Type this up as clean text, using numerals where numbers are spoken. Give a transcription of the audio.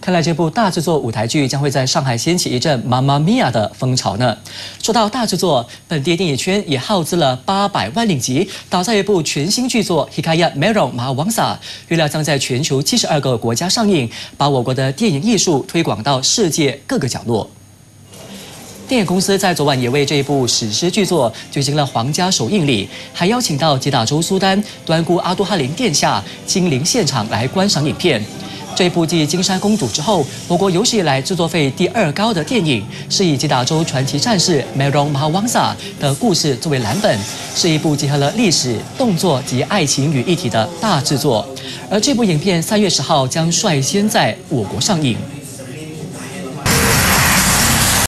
看来这部大制作舞台剧将会在上海掀起一阵妈妈咪呀的风潮呢。说到大制作，本地电影圈也耗资了800万令吉，打造一部全新剧作《Hikayat Merong Mahawangsa》，预料将在全球72个国家上映，把我国的电影艺术推广到世界各个角落。 电影公司在昨晚也为这一部史诗巨作举行了皇家首映礼，还邀请到吉打州苏丹端姑阿杜哈林殿下亲临现场来观赏影片。这一部继《金山公主》之后，我国有史以来制作费第2高的电影，是以吉打州传奇战士 Merong Mahawangsa 的故事作为蓝本，是一部结合了历史、动作及爱情于一体的大制作。而这部影片3月10号将率先在我国上映。